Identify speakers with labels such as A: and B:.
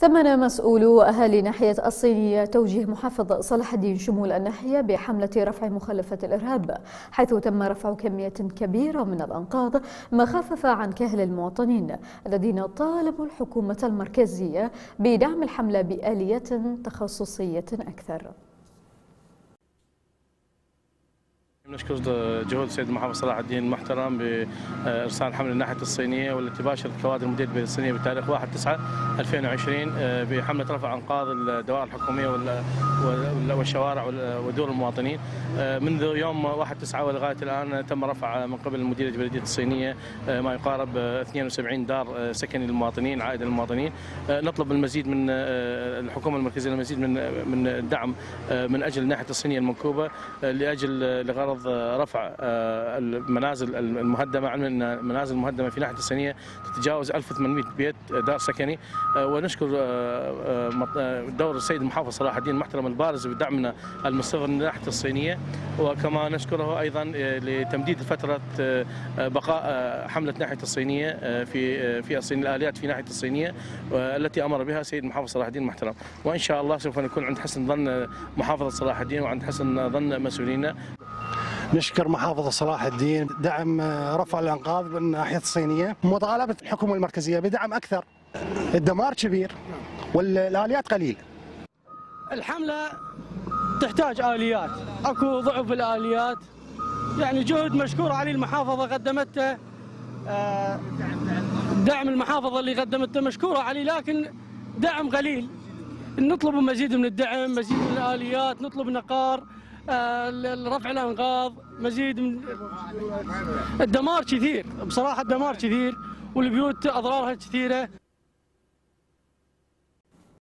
A: ثمن مسؤولو أهالي ناحية الصينية توجيه محافظ صلاح الدين شمول الناحية بحملة رفع مخلفة الإرهاب، حيث تم رفع كمية كبيرة من الأنقاض ما خفف عن كاهل المواطنين الذين طالبوا الحكومة المركزية بدعم الحملة بآليات تخصصية أكثر.
B: نشكر جهود السيد المحافظ صلاح الدين المحترم بإرسال حملة ناحية الصينية والتي باشرت كوادر مديرية البلدية الصينية بتاريخ 1/9/2020 بحملة رفع أنقاض الدوائر الحكومية والشوارع ودور المواطنين. منذ يوم 1/9 ولغاية الآن تم رفع من قبل مديرية البلدية الصينية ما يقارب 72 دار سكني للمواطنين عائدة للمواطنين. نطلب المزيد من الحكومة المركزية، المزيد من الدعم من أجل ناحية الصينية المنكوبة لغرض رفع المنازل المهدمه. علما ان المنازل المهدمه في ناحيه الصينيه تتجاوز 1800 بيت دار سكني، ونشكر دور السيد المحافظ صلاح الدين المحترم البارز بدعمنا المستمر من ناحيه الصينيه، وكما نشكره ايضا لتمديد فتره بقاء حمله ناحيه الصينيه في الصينيه، الاليات في ناحيه الصينيه التي امر بها السيد المحافظ صلاح الدين المحترم، وان شاء الله سوف نكون عند حسن ظن محافظه صلاح الدين وعند حسن ظن مسؤولينا.
C: نشكر محافظ صلاح الدين دعم رفع الانقاض من ناحيه الصينيه، مطالبه الحكومه المركزيه بدعم اكثر. الدمار كبير والاليات قليله.
D: الحمله تحتاج اليات، اكو ضعف الاليات، يعني جهد مشكور عليه المحافظه قدمته، دعم المحافظه اللي قدمته مشكوره عليه، لكن دعم قليل. نطلب مزيد من الدعم، مزيد من الاليات، نطلب نقار، رفع الانقاض، مزيد من الدمار كثير، بصراحه الدمار كثير والبيوت اضرارها كثيره.